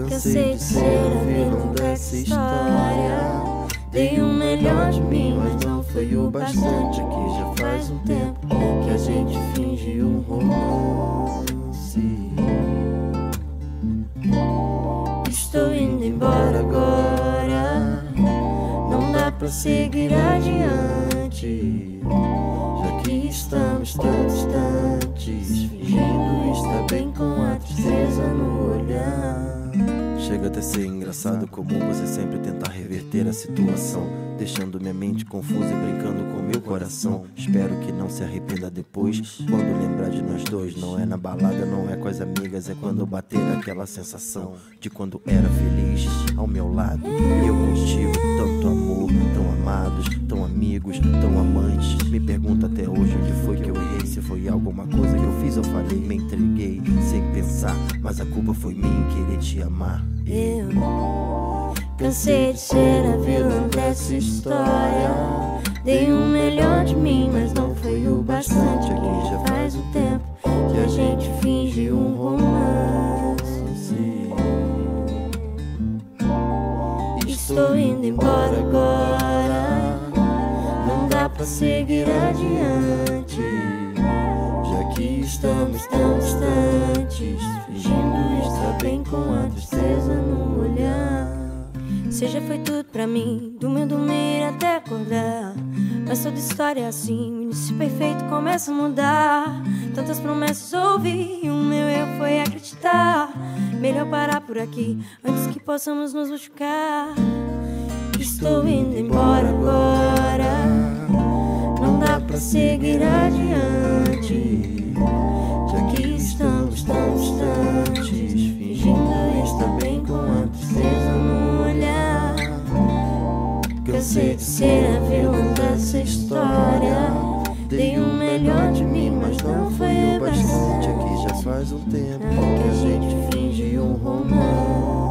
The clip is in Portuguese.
Cansei de ser a vilã dessa história. Dei o melhor de mim, mas não foi o bastante. Aqui já faz um tempo que a gente finge um romance. Estou indo embora agora, não dá pra seguir adiante, já que estamos tão distantes, fingindo estar bem com a tristeza no olhar. Chega até ser engraçado como você sempre tenta reverter a situação, deixando minha mente confusa e brincando com meu coração. Espero que não se arrependa depois, quando lembrar de nós dois. Não é na balada, não é com as amigas, é quando bater aquela sensação de quando era feliz ao meu lado. Eu contigo, tanto amor, tão amados, tão amigos, tão amantes. Me pergunto até hoje onde foi que eu errei, se foi alguma coisa que eu fiz ou falei. Me entreguei sem pensar, mas a culpa foi minha em querer te amar. Eu cansei de ser a vilã dessa história. Dei o melhor de mim, mas não foi o bastante. Aqui já faz um tempo que a gente finge um romance. Estou indo embora agora, não dá pra seguir adiante, já que estamos tão distantes, fingindo estar bem com a tristeza no olhar. Você já foi tudo pra mim, do meu dormir até acordar, mas toda história é assim, o início perfeito começa a mudar. Tantas promessas ouvi e o meu erro foi acreditar. Melhor parar por aqui, antes que possamos nos machucar. Estou indo embora agora, não dá pra seguir adiante, já que estamos tão distantes, fingindo estar bem com a tristeza no olhar. Cansei de ser a vilã dessa história. Dei o melhor de mim, mas não foi o bastante. Aqui já faz um tempo que a gente finge um romance.